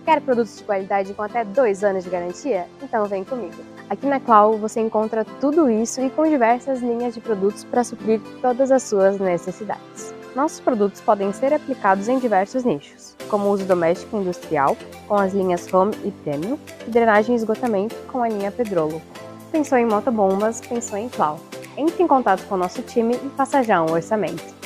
Quer produtos de qualidade com até 2 anos de garantia? Então vem comigo. Aqui na Qual você encontra tudo isso e com diversas linhas de produtos para suprir todas as suas necessidades. Nossos produtos podem ser aplicados em diversos nichos, como uso doméstico e industrial, com as linhas Home e Premium, e drenagem e esgotamento com a linha Pedrolo. Pensou em motobombas? Pensou em Qual. Entre em contato com o nosso time e faça já um orçamento.